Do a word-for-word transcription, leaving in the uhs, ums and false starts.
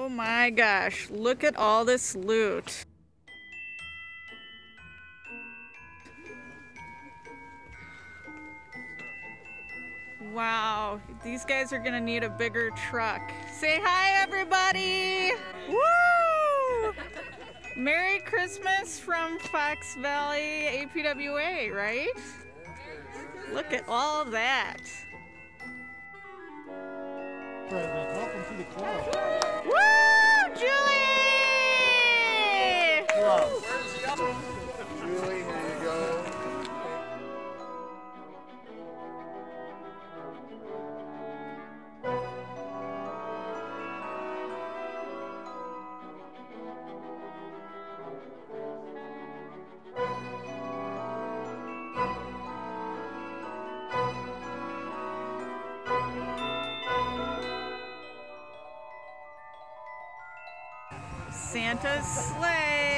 Oh my gosh, look at all this loot. Wow, these guys are gonna need a bigger truck. Say hi, everybody! Woo! Merry Christmas from Fox Valley A P W A, right? Look at all of that. President, welcome to the club. Woo! Julie! Club. Julie, here you go. Santa's sleigh.